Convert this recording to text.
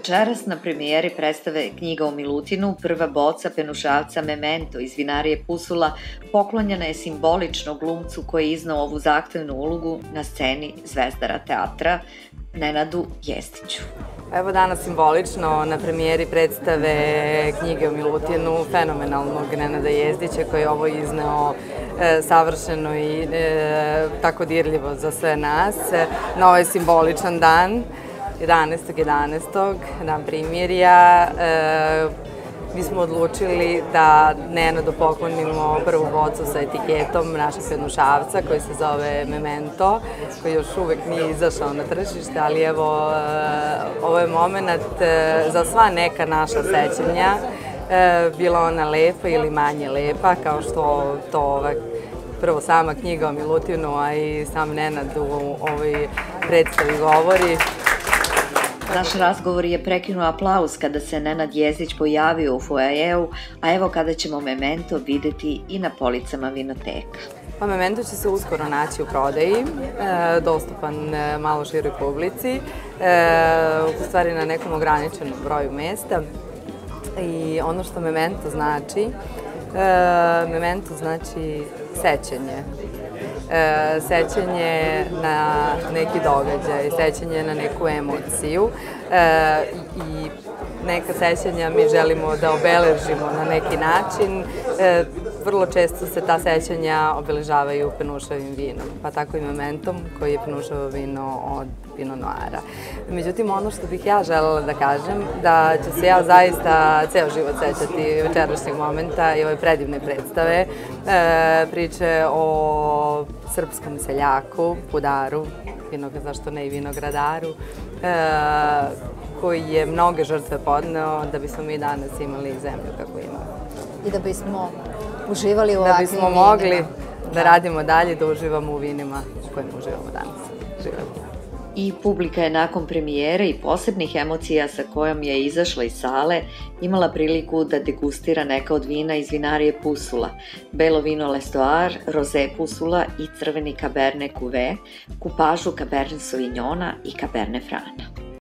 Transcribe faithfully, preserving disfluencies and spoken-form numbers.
Večeras na premijeri predstave Knjiga o Milutinu prva boca penušavca Memento iz vinarije Pusula poklonjena je simbolično glumcu koji je iznao ovu zahtevnu ulogu na sceni Zvezdara teatra, Nenadu Jezdiću. Evo danas simbolično na premijeri predstave Knjige o Milutinu fenomenalnog Nenada Jezdića koji je ovo izneo e, savršeno i e, tako dirljivo za sve nas na ovaj simboličan dan, jedanaestog jedanaestog dan primirja. E, mi smo odlučili da Nenadu poklonimo prvu bocu sa etiketom našeg penušavca koji se zove Memento, koji još uvek nije izašao na tržište, ali evo, ovo je moment za sva neka naša sećanja, bila ona lepa ili manje lepa, kao što to prvo sama knjiga o Milutinu, a i sam Nenad u ovoj predstavi govori. Naš razgovor je prekinuo aplauz kada se Nenad Jezdić pojavio u foajeu, a evo kada ćemo Memento videti i na policama vinoteka. Pa Memento će se uskoro naći u prodaji, e, dostupan malo široj publici, e, u stvari na nekom ograničenom broju mesta. I ono što Memento znači, e, Memento znači sećanje. E, sećanje na neki događaj, sećanje na neku emociju e, i neka sećanja mi želimo da obeležimo na neki način. E, vrlo često se ta sećanja obeležavaju penušavim vinom, pa tako i Mementom koji je penušavo vino od Pinot Noira. Međutim, ono što bih ja želela da kažem, da ću se ja zaista ceo život sećati večerašnjeg momenta i ove predivne predstave, e, priče o srpskom seljaku, pudaru, zašto ne i vinogradaru, e, koji je mnoge žrtve podneo da bismo mi danas imali zemlju kako imamo. I da bismo uživali u ovakvim vinima. Da bismo mogli da radimo dalje, da uživamo u vinima u kojima uživamo danas. Živimo. I publika je nakon premijere i posebnih emocija sa kojom je izašla iz sale imala priliku da degustira neka od vina iz vinarije Pusula, belo vino L'Estoile, roze Pusula i crveni Cabernet Cuvée, kupažu Cabernet Sauvignona i Cabernet Franc.